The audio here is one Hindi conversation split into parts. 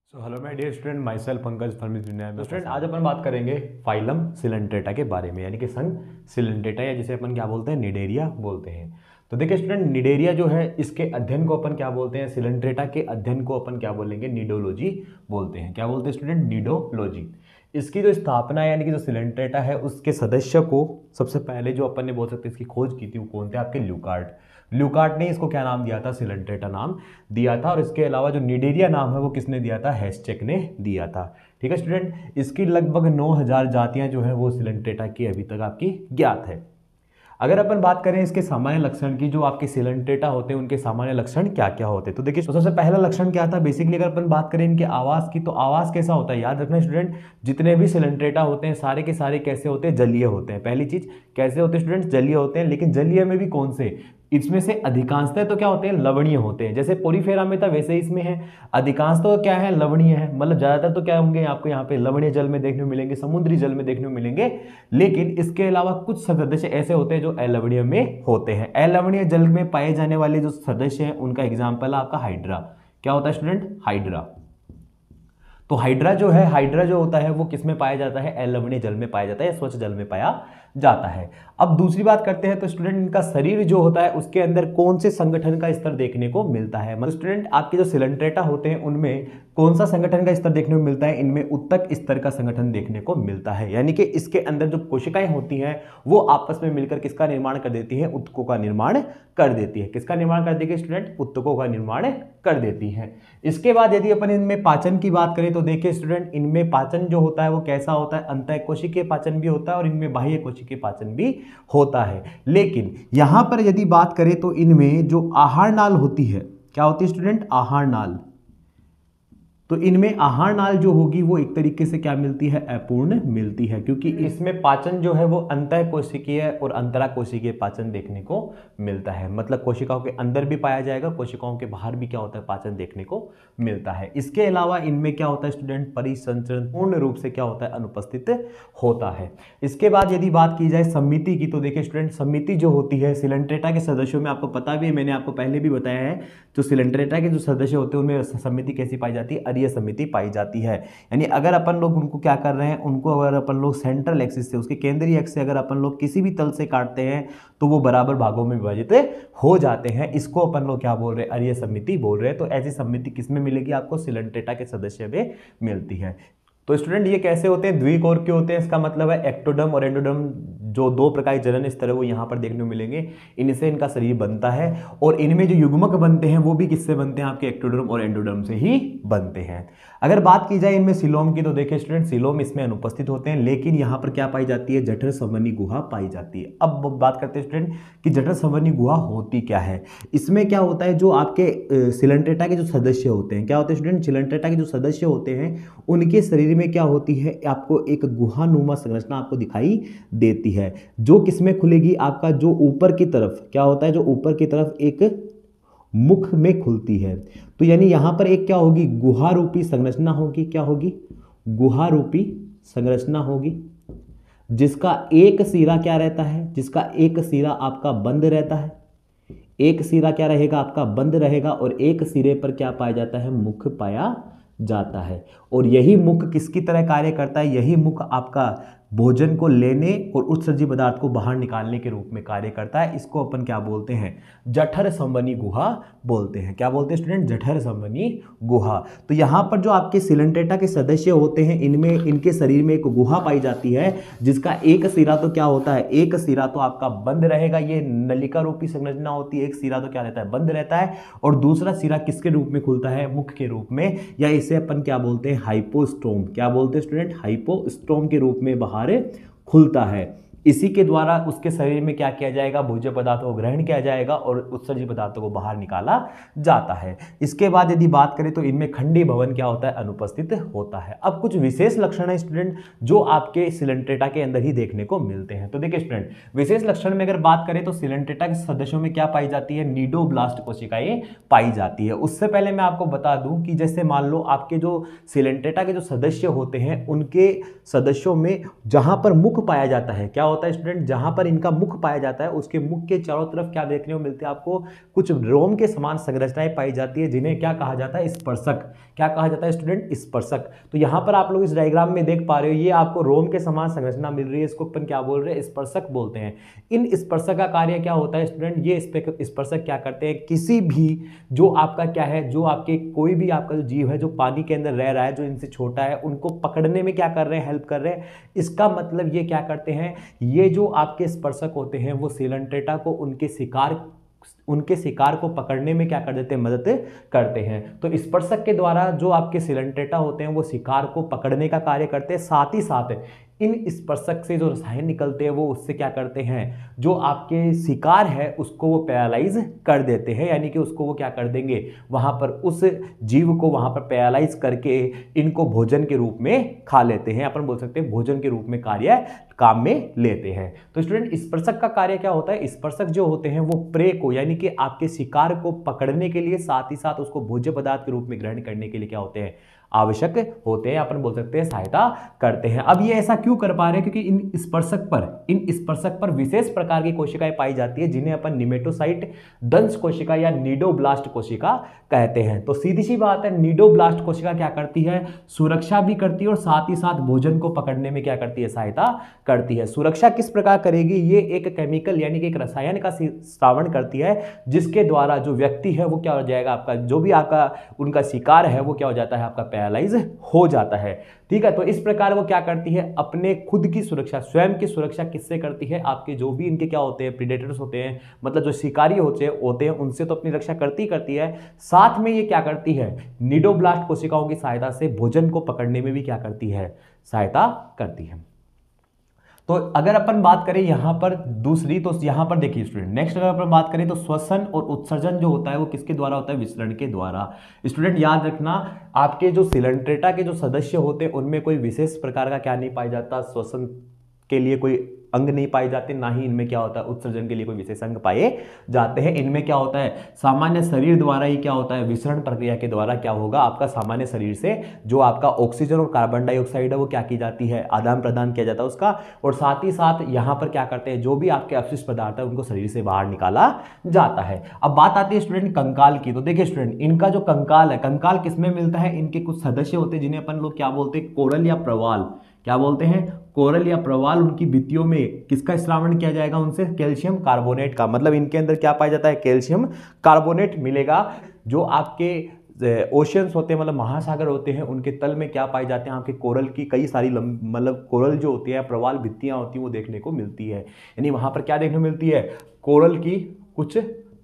Hello my dear student, myself Pankaj from student. आज अपन बात करेंगे फाइलम सिलेंट्रेटा के बारे में, यानी कि संघ सिलेंट्रेटा, या जिसे अपन क्या बोलते हैं, निडेरिया बोलते हैं। तो देखिए स्टूडेंट, निडेरिया जो है इसके अध्ययन को अपन क्या बोलते हैं, सिलेंट्रेटा के अध्ययन को अपन क्या बोलेंगे, निडोलॉजी बोलते हैं। क्या बोलते हैं स्टूडेंट, निडोलॉजी। इसकी जो स्थापना यानी कि जो सिलेंट्रेटा है उसके सदस्य को सबसे पहले जो अपन ने बोल सकते हैं इसकी खोज की थी वो कौन थे, आपके ल्यूकार्ट। ल्यूकार्ट ने इसको क्या नाम दिया था, सिलेंट्रेटा नाम दिया था। और इसके अलावा जो निडेरिया नाम है वो किसने दिया था, हेस्चेक ने दिया था। ठीक है स्टूडेंट, इसकी लगभग 9000 जातियां जो है वो सिलेंट्रेटा की अभी तक आपकी ज्ञात है। अगर अपन बात करें इसके सामान्य लक्षण की, जो आपके सिलेंट्रेटा होते हैं उनके सामान्य लक्षण क्या क्या होते हैं, तो देखिए सबसे पहला लक्षण क्या था बेसिकली, अगर अपन बात करें इनके आवास की, तो आवास कैसा होता है, याद रखना स्टूडेंट, जितने भी सिलेंट्रेटा होते हैं सारे के सारे कैसे होते हैं, जलीय होते हैं। पहली चीज कैसे होते हैं स्टूडेंट, जलीय होते हैं। लेकिन जलीय में भी कौन से, इसमें से अधिकांशतः तो क्या होते हैं, लवणीय होते हैं। जैसे पोरीफेरा में था वैसे इसमें है, अधिकांश तो क्या है, लवणीय है। मतलब ज्यादातर तो क्या होंगे आपको यहाँ पे लवणीय जल में देखने को मिलेंगे, समुद्री जल में देखने को मिलेंगे। लेकिन इसके अलावा कुछ सदस्य ऐसे होते हैं जो अलवणीय में होते हैं। अलवणीय जल में पाए जाने वाले जो सदस्य हैं उनका एग्जाम्पल है आपका हाइड्रा। क्या होता है स्टूडेंट, हाइड्रा। तो हाइड्रा जो है, हाइड्रा जो होता है वो किस में पाया जाता है, अलवणीय जल में पाया जाता है, स्वच्छ जल में पाया जाता है। अब दूसरी बात करते हैं, तो स्टूडेंट इनका शरीर जो होता है उसके अंदर कौन से संगठन का स्तर देखने को मिलता है। मतलब स्टूडेंट आपके जो सिलेंट्रेटा होते हैं उनमें कौन सा संगठन का स्तर देखने को मिलता है, इनमें उत्तक स्तर का संगठन देखने को मिलता है। यानी कि इसके अंदर जो कोशिकाएं होती हैं वो आपस में मिलकर किसका निर्माण कर देती है, उत्तकों का निर्माण कर देती है। किसका निर्माण कर देगी स्टूडेंट, उत्तकों का निर्माण कर देती है। इसके बाद यदि अपन इनमें पाचन की बात करें तो देखिए स्टूडेंट, इनमें पाचन जो होता है वो कैसा होता है, अंतःकोशिकीय पाचन भी होता है और इनमें बाह्य कोशिकीय पाचन भी होता है। लेकिन यहां पर यदि बात करें तो इनमें जो आहार नाल होती है, क्या होती है स्टूडेंट, आहार नाल। तो इनमें आहार नाल जो होगी वो एक तरीके से क्या मिलती है, अपूर्ण मिलती है, क्योंकि इसमें पाचन जो है वो अंतःकोशिकीय और अंतराकोशिकीय पाचन देखने को मिलता है। मतलब कोशिकाओं के अंदर भी पाया जाएगा, कोशिकाओं के बाहर भी क्या होता है, पाचन देखने को मिलता है। इसके अलावा इनमें क्या होता है स्टूडेंट, परिसंचरण पूर्ण रूप से क्या होता है, अनुपस्थित होता है। इसके बाद यदि बात की जाए समिति की, तो देखिए स्टूडेंट, समिति जो होती है सिलेंट्रेटा के सदस्यों में, आपको पता भी है, मैंने आपको पहले भी बताया है, जो सिलेंट्रेटा के जो सदस्य होते हैं उनमें समिति कैसी पाई जाती है, अरीय समिति पाई जाती है। यानी अगर अपन लोग उनको क्या कर रहे हैं, उनको अगर अपन लोग सेंट्रल एक्सिस से, उसके केंद्रीय एक्स से अगर अपन लोग किसी भी तल से काटते हैं तो वो बराबर भागों में विभाजित हो जाते हैं। इसको अपन लोग क्या बोल रहे हैं, अरीय समिति बोल रहे हैं। तो ऐसी समिति किसमें मिलेगी, आपको सिलेंट्रेटा के सदस्य में मिलती है। तो स्टूडेंट ये कैसे होते हैं, द्विकोर के होते हैं। इसका मतलब है एक्टोडर्म और एंडोडर्म, जो दो प्रकार के जनन स्तर है वो यहाँ पर देखने को मिलेंगे। इनसे इनका शरीर बनता है और इनमें जो युग्मक बनते हैं वो भी किससे बनते हैं, आपके एक्टोडर्म और एंडोडर्म से ही बनते हैं। अगर बात की जाए इनमें सिलोम की, तो देखिए स्टूडेंट, सिलोम इसमें अनुपस्थित होते हैं। लेकिन यहाँ पर क्या पाई जाती है, जठर संवहनी गुहा पाई जाती है। अब बात करते हैं स्टूडेंट कि जठर संवहनी गुहा होती क्या है। इसमें क्या होता है, जो आपके सिलेंट्रेटा के जो सदस्य होते हैं, क्या होते हैं स्टूडेंट, सिलेंट्रेटा के जो सदस्य होते हैं उनके शरीर में क्या होती है, आपको एक गुहानुमा संरचना आपको दिखाई देती है, जो किसमें खुलेगी, आपका जो ऊपर की तरफ क्या होता है, जो ऊपर की तरफ एक मुख में खुलती है। तो यानी यहां पर एक क्या होगी, गुहा रूपी संरचना होगी। क्या होगी, गुहा रूपी संरचना होगी, जिसका एक सिरा क्या रहता है, जिसका एक सिरा आपका बंद रहता है। एक सिरा क्या रहेगा, आपका बंद रहेगा, और एक सिरे पर क्या पाया जाता है, मुख पाया जाता है। और यही मुख किसकी तरह कार्य करता है, यही मुख आपका भोजन को लेने और उत्सर्जी पदार्थ को बाहर निकालने के रूप में कार्य करता है। इसको अपन क्या बोलते हैं, जठर संवहनी गुहा बोलते हैं। क्या बोलते हैं स्टूडेंट, जठर संवहनी गुहा। तो यहाँ पर जो आपके सिलेंट्रेटा के सदस्य होते हैं इनमें, इनके शरीर में एक गुहा पाई जाती है, जिसका एक सिरा तो क्या होता है, एक सिरा तो आपका बंद रहेगा, ये नलिका रूपी संरचना होती है। एक सिरा तो क्या रहता है, बंद रहता है, और दूसरा सिरा किसके रूप में खुलता है, मुख के रूप में, या इसे अपन क्या बोलते हैं, हाइपोस्टोम। क्या बोलते हैं स्टूडेंट, हाइपोस्टोम के रूप में बाहर खुलता है। इसी के द्वारा उसके शरीर में क्या किया जाएगा, भोज्य पदार्थों को ग्रहण किया जाएगा और उत्सर्जी पदार्थों को बाहर निकाला जाता है। इसके बाद यदि बात करें तो इनमें खंडी भवन क्या होता है, अनुपस्थित होता है। अब कुछ विशेष लक्षण है स्टूडेंट जो आपके सिलेंट्रेटा के अंदर ही देखने को मिलते हैं। तो देखिए स्टूडेंट, विशेष लक्षण में अगर बात करें तो सिलेंट्रेटा के सदस्यों में क्या पाई जाती है, नीडोब्लास्ट कोशिकाएं पाई जाती है। उससे पहले मैं आपको बता दूं कि जैसे मान लो आपके जो सिलेंट्रेटा के जो सदस्य होते हैं उनके सदस्यों में जहां पर मुख पाया जाता है, क्या होता है स्टूडेंट, जहां पर इनका मुख पाया जाता है उसके मुख के चारों तरफ क्या देखने को मिलते हैं आपको, कुछ रोम के समान संरचनाएं पाई जाती है, जिन्हें क्या कहा जाता है, स्पर्शक। क्या कहा जाता है स्टूडेंट, स्पर्शक। तो यहां पर आप लोग इस डायग्राम में देख पा रहे हो, ये आपको रोम के समान संरचना मिल रही है, इसको अपन क्या बोल रहे हैं, स्पर्शक बोलते हैं। इन स्पर्शक का कार्य क्या होता है स्टूडेंट, ये स्पर्शक क्या करते हैं, किसी भी जो आपका क्या है, जो आपके कोई भी आपका जो जीव है जो पानी के अंदर रह रहा है, जो इनसे छोटा है, उनको पकड़ने में क्या कर रहे हैं, हेल्प कर रहे हैं। इसका मतलब ये क्या करते हैं, ये जो आपके स्पर्शक होते हैं वो सिलेंट्रेटा को उनके शिकार को पकड़ने में क्या कर देते हैं, मदद करते हैं। तो स्पर्शक के द्वारा जो आपके सिलेंट्रेटा होते हैं वो शिकार को पकड़ने का कार्य करते हैं, साथ ही साथ इन स्पर्शक से जो रसायन निकलते हैं वो उससे क्या करते हैं, जो आपके शिकार है उसको वो पैरालाइज कर देते हैं, यानी कि उसको वो क्या कर देंगे, वहां पर उस जीव को वहां पर पैरालाइज करके इनको भोजन के रूप में खा लेते हैं, अपन बोल सकते हैं भोजन के रूप में कार्य काम में लेते हैं। तो स्टूडेंट स्पर्शक का कार्य क्या होता है, स्पर्शक जो होते हैं वो प्रे को यानी कि आपके शिकार को पकड़ने के लिए, साथ ही साथ उसको भोज्य पदार्थ के रूप में ग्रहण करने के लिए क्या होते हैं, आवश्यक होते हैं, अपन बोल सकते हैं सहायता करते हैं। अब ये ऐसा क्यों कर पा रहे हैं, क्योंकि इन स्पर्शक पर विशेष प्रकार की कोशिकाएं पाई जाती है, जिन्हें अपन निमेटोसाइट, दंश कोशिका या नीडोब्लास्ट कोशिका कहते हैं। तो सीधी सी बात है, नीडोब्लास्ट कोशिका क्या करती है, सुरक्षा भी करती है और साथ ही साथ भोजन को पकड़ने में क्या करती है, सहायता करती है। सुरक्षा किस प्रकार करेगी, ये एक केमिकल यानी कि एक रसायन का श्रावण करती है, जिसके द्वारा जो व्यक्ति है वो क्या हो जाएगा, आपका जो भी आपका उनका शिकार है वो क्या हो जाता है, आपका पैरालाइज हो जाता है। ठीक है, तो इस प्रकार वो क्या करती है, अपने खुद की सुरक्षा, स्वयं की सुरक्षा किससे करती है, आपके जो भी इनके क्या होते हैं, प्रीडेटर्स होते हैं, मतलब जो शिकारी होते हैं उनसे तो अपनी रक्षा करती है, साथ में ये क्या करती है, नीडोब्लास्ट कोशिकाओं की सहायता से भोजन को पकड़ने में भी क्या करती है, सहायता करती है। तो अगर अपन बात करें यहां पर दूसरी, तो यहां पर देखिए स्टूडेंट, नेक्स्ट अगर अपन बात करें तो श्वसन और उत्सर्जन जो होता है वो किसके द्वारा होता है, विसरण के द्वारा। स्टूडेंट याद रखना, आपके जो सिलेंट्रेटा के जो सदस्य होते हैं उनमें कोई विशेष प्रकार का क्या नहीं पाया जाता, श्वसन के लिए कोई अंग नहीं पाए जाते, ना ही इनमें क्या होता है, उत्सर्जन के लिए कोई विशेष अंग पाए जाते हैं। इनमें क्या होता है, सामान्य शरीर द्वारा ही क्या होता है, विसरण प्रक्रिया के द्वारा क्या होगा, आपका सामान्य शरीर से जो आपका ऑक्सीजन और कार्बन डाइऑक्साइड है वो क्या की जाती है, आदान प्रदान किया जाता है उसका, और साथ ही साथ यहाँ पर क्या करते हैं, जो भी आपके अपशिष्ट पदार्थ है उनको शरीर से बाहर निकाला जाता है। अब बात आती है स्टूडेंट कंकाल की। तो देखिए स्टूडेंट, इनका जो कंकाल है, कंकाल किसमें मिलता है, इनके कुछ सदस्य होते हैं जिन्हें अपन लोग क्या बोलते हैं, कोरल या प्रवाल, क्या बोलते हैं, कोरल या प्रवाल। उनकी भित्तियों में किसका श्रावण किया जाएगा, उनसे कैल्शियम कार्बोनेट का, मतलब इनके अंदर क्या पाया जाता है, कैल्शियम कार्बोनेट मिलेगा। जो आपके ओशियंस होते हैं, मतलब महासागर होते हैं, उनके तल में क्या पाए जाते हैं, आपके कोरल की कई सारी मतलब कोरल जो होती है, प्रवाल भित्तियां होती हैं, वो देखने को मिलती है। यानी वहां पर क्या देखने को मिलती है, कोरल की कुछ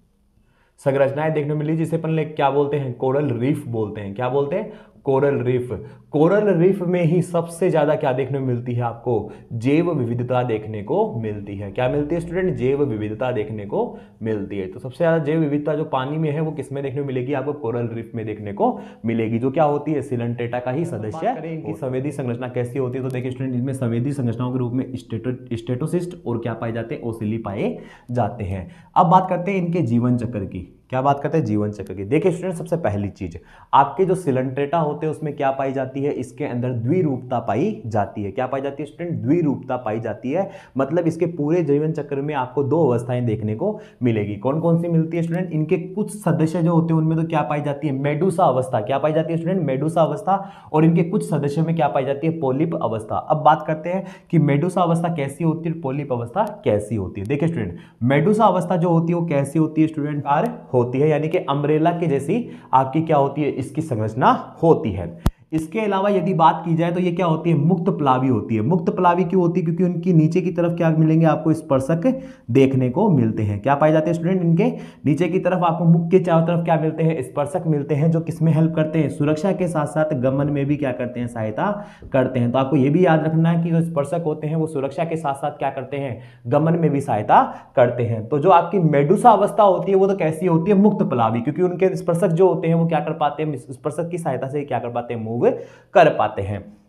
संरचनाएं देखने को मिली, जिसे अपन क्या बोलते हैं, कोरल रीफ बोलते हैं। क्या बोलते हैं, कोरल रीफ। कोरल रीफ में ही सबसे ज्यादा क्या देखने को मिलती है, आपको जैव विविधता देखने को मिलती है। क्या मिलती है स्टूडेंट, जैव विविधता देखने को मिलती है। तो सबसे ज्यादा जैव विविधता जो पानी में है वो किसमें देखने को मिलेगी, आपको कोरल रीफ में देखने को मिलेगी, जो क्या होती है, सिलेंट्रेटा का ही सदस्य है। इनकी संवेदी संरचना कैसी होती है, तो देखिए स्टूडेंट, इनमें संवेदी संरचनाओं के रूप में स्टेटोसिस्ट और क्या पाए जाते हैं, ओसिली पाए जाते हैं। अब बात करते हैं इनके जीवन चक्र की। क्या बात करते हैं, जीवन चक्र की। देखिए स्टूडेंट, सबसे पहली चीज, आपके जो सिलेंट्रेटा होते हैं उसमें क्या पाई जाती है, इसके अंदर द्विरूपता पाई जाती है। क्या पाई जाती है स्टूडेंट, द्विरूपता पाई जाती है। मतलब इसके पूरे जीवन चक्र में आपको दो अवस्थाएं देखने को मिलेगी। कौन कौन सी मिलती है स्टूडेंट, इनके कुछ सदस्य जो होते हैं उनमें तो क्या पाई जाती है, मेडुसा अवस्था। क्या पाई जाती है स्टूडेंट, मेडुसा अवस्था। और इनके कुछ सदस्यों में क्या पाई जाती है, पोलिप अवस्था। अब बात करते हैं कि मेडुसा अवस्था कैसी होती है, पोलिप अवस्था कैसी होती है। देखिए स्टूडेंट, मेडुसा अवस्था जो होती है वो कैसी होती है स्टूडेंट, होती है, यानी कि अम्ब्रेला के जैसी आपकी क्या होती है, इसकी संरचना होती है। इसके अलावा यदि बात की जाए तो ये क्या होती है, मुक्त प्लावी होती है। मुक्त प्लावी क्यों होती है, क्योंकि उनकी नीचे की तरफ क्या मिलेंगे, आपको स्पर्शक देखने को मिलते हैं। क्या पाए जाते हैं स्टूडेंट, इनके नीचे की तरफ आपको मुख के चारों तरफ क्या मिलते हैं, स्पर्शक मिलते हैं, जो किसमें हेल्प करते हैं, सुरक्षा के साथ साथ गमन में भी क्या करते हैं, सहायता करते हैं। तो आपको ये भी याद रखना है कि जो स्पर्शक होते हैं वो सुरक्षा के साथ साथ क्या करते हैं, गमन में भी सहायता करते हैं। तो जो आपकी मेडुसा अवस्था होती है वो तो कैसी होती है, मुक्त प्लावी, क्योंकि उनके स्पर्शक जो होते हैं वो क्या कर पाते हैं, स्पर्शक की सहायता से क्या कर पाते हैं, मूव कर पाते हैं।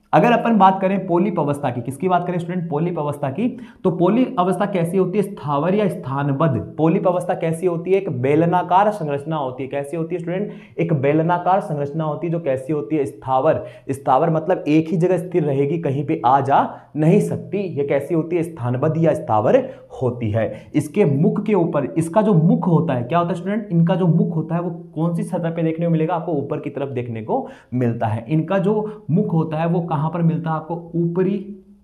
अगर अपन बात करें पोलिप अवस्था की, किसकी बात करें स्टूडेंट, पोलिप अवस्था की, तो पोलिप अवस्था कैसी होती है, स्थावर या स्थानबद्ध। पोलिप अवस्था कैसी होती है, एक बेलनाकार संरचना होती है। कैसी होती है स्टूडेंट, एक बेलनाकार संरचना होती है जो कैसी होती है, स्थावर। स्थावर मतलब एक ही जगह स्थिर रहेगी, कहीं पे आ जा नहीं सकती। ये कैसी होती है, स्थानबद्ध या स्थावर होती है। इसके मुख के ऊपर, इसका जो मुख होता है, क्या होता है स्टूडेंट, इनका जो मुख होता है वो कौन सी सतह पे देखने को मिलेगा, आपको ऊपर की तरफ देखने को मिलता है। इनका जो मुख होता है वो कहां पर मिलता है, आपको ऊपरी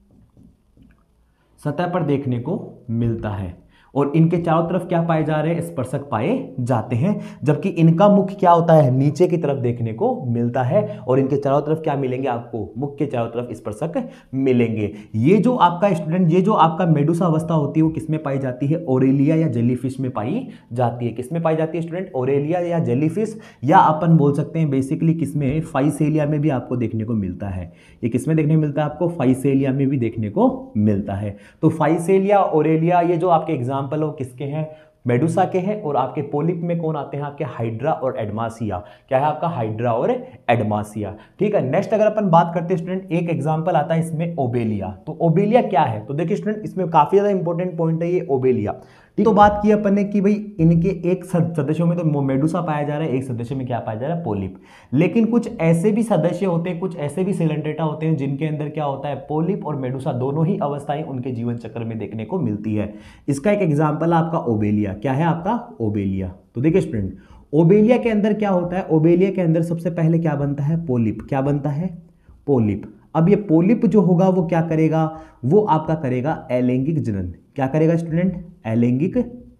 सतह पर देखने को मिलता है। और इनके चारों तरफ क्या पाए जा रहे हैं, स्पर्शक पाए जाते हैं। जबकि इनका मुख क्या होता है, नीचे की तरफ देखने को मिलता है। और इनके चारों तरफ क्या मिलेंगे, आपको मुख के चारों तरफ स्पर्शक मिलेंगे। ये जो आपका स्टूडेंट, ये जो आपका मेडुसा अवस्था होती है वो किसमें पाई जाती है, ओरेलिया या जेलीफिश में पाई जाती है। किसमें पाई जाती है स्टूडेंट, ओरेलिया या जेलीफिश, या अपन बोल सकते हैं बेसिकली किसमें, फाइसेलिया में भी आपको देखने को मिलता है। ये किसमें देखने को मिलता है, आपको फाइसेलिया में भी देखने को मिलता है। तो फाइसेलिया, ओरेलिया, ये जो आपके एग्जाम्पल वो किसके हैं, मेडुसा के हैं। और आपके पोलिप में कौन आते हैं, आपके हाइड्रा और एडमासिया। क्या है आपका, हाइड्रा और एडमासिया। ठीक है, नेक्स्ट अगर अपन बात करते हैं स्टूडेंट, एक एग्जांपल आता है इसमें ओबेलिया। तो ओबेलिया क्या है, तो देखिए स्टूडेंट इसमें काफी ज्यादा इंपॉर्टेंट पॉइंट है ये ओबेलिया। तो बात की अपन ने कि भाई इनके एक सदस्यों में तो मेडुसा पाया जा रहा है, एक सदस्य में क्या पाया जा रहा है, पोलिप। लेकिन कुछ ऐसे भी सदस्य होते हैं, कुछ ऐसे भी सिलेंट्रेटा होते हैं जिनके अंदर क्या होता है, पोलिप और मेडुसा दोनों ही अवस्थाएं उनके जीवन चक्र में देखने को मिलती है। इसका एक एग्जाम्पल है आपका ओबेलिया। क्या है आपका, ओबेलिया। तो देखिए स्टूडेंट, ओबेलिया के अंदर क्या होता है, ओबेलिया के अंदर सबसे पहले क्या बनता है, पोलिप। क्या बनता है, पोलिप। अब ये पोलिप जो होगा वो क्या करेगा, वो आपका करेगा अलैंगिक जनन। क्या करेगा स्टूडेंट, अलैंगिक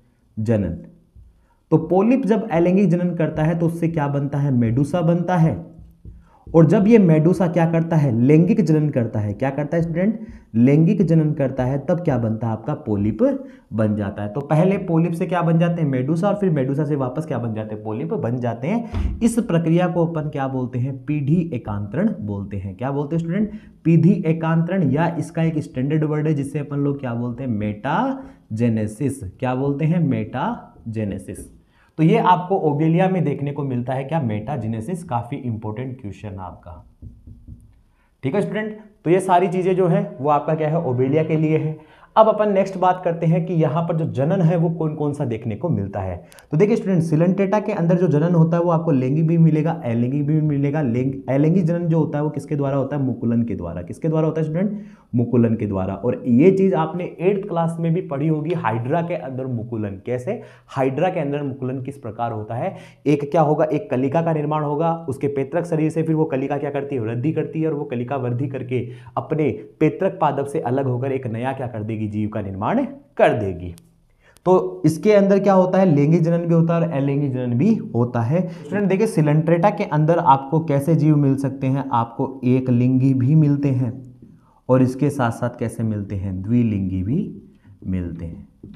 जनन। तो पोलिप जब अलैंगिक जनन करता है तो उससे क्या बनता है, मेडुसा बनता है। और जब ये मेडुसा क्या करता है, लैंगिक जनन करता है। क्या करता है स्टूडेंट, लैंगिक जनन करता है, तब क्या बनता है आपका, पोलिप बन जाता है। तो पहले पोलिप से क्या बन जाते हैं, मेडुसा, और फिर मेडुसा से वापस क्या बन जाते हैं, पोलिप बन जाते हैं। इस प्रक्रिया को अपन क्या बोलते हैं, पीढ़ी एकांतरण बोलते हैं। क्या बोलते हैं स्टूडेंट, पीढ़ी एकांतरण, या इसका एक स्टैंडर्ड वर्ड है जिससे अपन लोग क्या बोलते हैं, मेटाजेनेसिस। क्या बोलते हैं, मेटाजेनेसिस। तो ये आपको ओबेलिया में देखने को मिलता है, क्या, मेटाजेनेसिस। काफी इंपॉर्टेंट क्वेश्चन आपका। ठीक है स्टूडेंट, तो ये सारी चीजें जो है वो आपका क्या है, ओबेलिया के लिए है। अब अपन नेक्स्ट बात करते हैं कि यहाँ पर जो जनन है वो कौन कौन सा देखने को मिलता है। तो देखिए स्टूडेंट, सिलेंट्रेटा के अंदर जो जनन होता है वो आपको लैंगिक भी मिलेगा, अलैंगिक भी मिलेगा। अलैंगिक जनन जो होता है वो किसके द्वारा होता है, मुकुलन के द्वारा। किसके द्वारा होता है स्टूडेंट, मुकुलन के द्वारा। और ये चीज आपने 8th क्लास में भी पढ़ी होगी, हाइड्रा के अंदर मुकुलन। कैसे, हाइड्रा के अंदर मुकुलन किस प्रकार होता है, एक क्या होगा, एक कलिका का निर्माण होगा, उसके पेत्रक शरीर से फिर वो कलिका क्या करती है, वृद्धि करती है, और वो कलिका वृद्धि करके अपने पेत्रक पादप से अलग होकर एक नया क्या कर देगी, जीव का निर्माण कर देगी। तो इसके अंदर क्या होता है, लैंगिक जनन भी होता है और अलैंगिक जनन भी होता है। स्टूडेंट देखिए, सिलेंट्रेटा के अंदर आपको कैसे जीव मिल सकते हैं, आपको एक लिंगी भी मिलते हैं, और इसके साथ साथ कैसे मिलते हैं, द्विलिंगी भी मिलते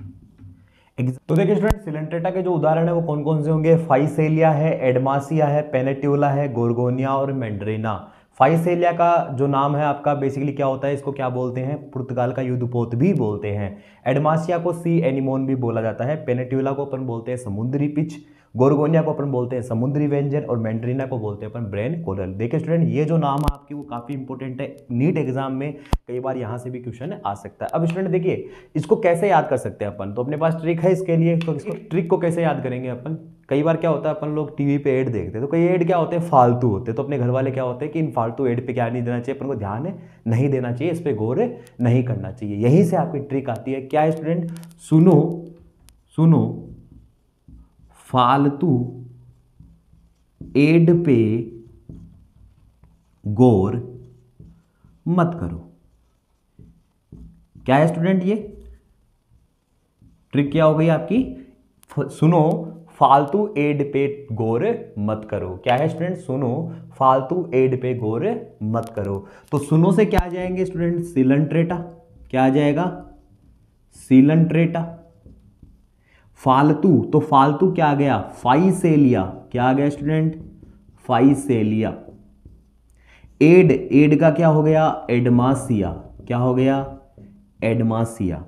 हैं। तो देखिए स्टूडेंट, सिलेंट्रेटा के जो उदाहरण है वो कौन कौन से होंगे, फाइसेलिया है, एडमासिया है, पेनेट्यूला है, गोर्गोनिया और मैंड्रेना। फाइसेलिया का जो नाम है आपका बेसिकली क्या होता है, इसको क्या बोलते हैं, पुर्तगाल का युद्धपोत भी बोलते हैं। एडमासिया को सी एनिमोन भी बोला जाता है। पेनेट्यूला को अपन बोलते हैं समुद्री पिच, गोर्गोनिया को अपन बोलते हैं समुद्री व्यंजन, और मैंड्रीना को बोलते हैं अपन ब्रेन कोरल। देखिए स्टूडेंट, ये जो नाम है आपकी वो काफी इंपॉर्टेंट है, नीट एग्जाम में कई बार यहाँ से भी क्वेश्चन आ सकता है। अब स्टूडेंट देखिए, इसको कैसे याद कर सकते हैं अपन, तो अपने पास ट्रिक है इसके लिए। तो इसको ट्रिक को कैसे याद करेंगे अपन, कई बार क्या होता है अपन लोग टीवी पे ऐड देखते हैं, तो कई ऐड क्या होते हैं, फालतू होते हैं। तो अपने घर वाले क्या होते हैं कि इन फालतू ऐड पे क्या नहीं देना चाहिए, अपन को ध्यान नहीं देना चाहिए, इस पर गौर नहीं करना चाहिए। यहीं से आपकी ट्रिक आती है। क्या है स्टूडेंट, सुनो फालतू ऐड पे गौर मत करो। क्या है स्टूडेंट, ये ट्रिक क्या हो गई आपकी, सुनो फालतू ऐड पे गौर मत करो। क्या है स्टूडेंट, सुनो फालतू ऐड पे गौर मत करो। तो सुनो से क्या आ जाएंगे स्टूडेंट, सिलेंट्रेटा। क्या आ जाएगा, सिलेंट्रेटा। फालतू, तो फालतू क्या आ गया, फाइसेलिया। क्या आ गया स्टूडेंट, फाइसेलिया। एड का क्या हो गया, एडमासिया। क्या हो गया, एडमासिया।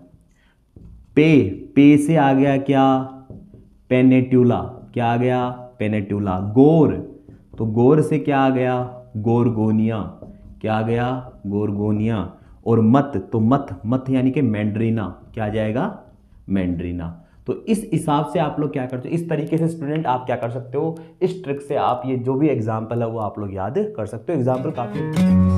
पे से आ गया क्या, पेनेट्यूला। क्या आ गया, पेनेट्यूला। गोर, तो गोर से क्या आ गया, गोर्गोनिया। क्या आ गया, गोर्गोनिया। और मत, तो मत यानी कि मैंड्रीना, क्या आ जाएगा, मैंड्रीना। तो इस हिसाब से आप लोग क्या करते हो, इस तरीके से स्टूडेंट आप क्या कर सकते हो, इस ट्रिक से आप ये जो भी एग्जाम्पल है वो आप लोग याद कर सकते हो। एग्जाम्पल काफी